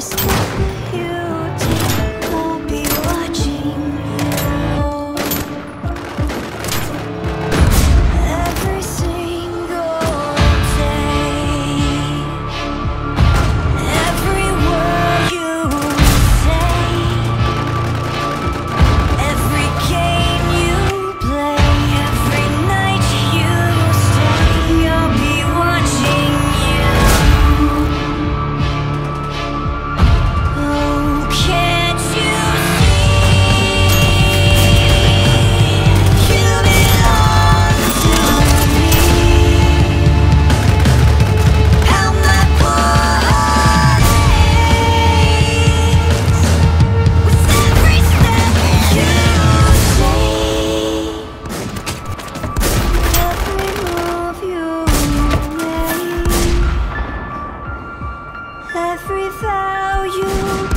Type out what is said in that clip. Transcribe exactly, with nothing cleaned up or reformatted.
step you take will be watching you. Every single day, every word you say, every game you play, every night you stay, I'll be watching you. Oh, can't you see? You belong to me. How my poor heart aches with every step you take, every move you make, every vow you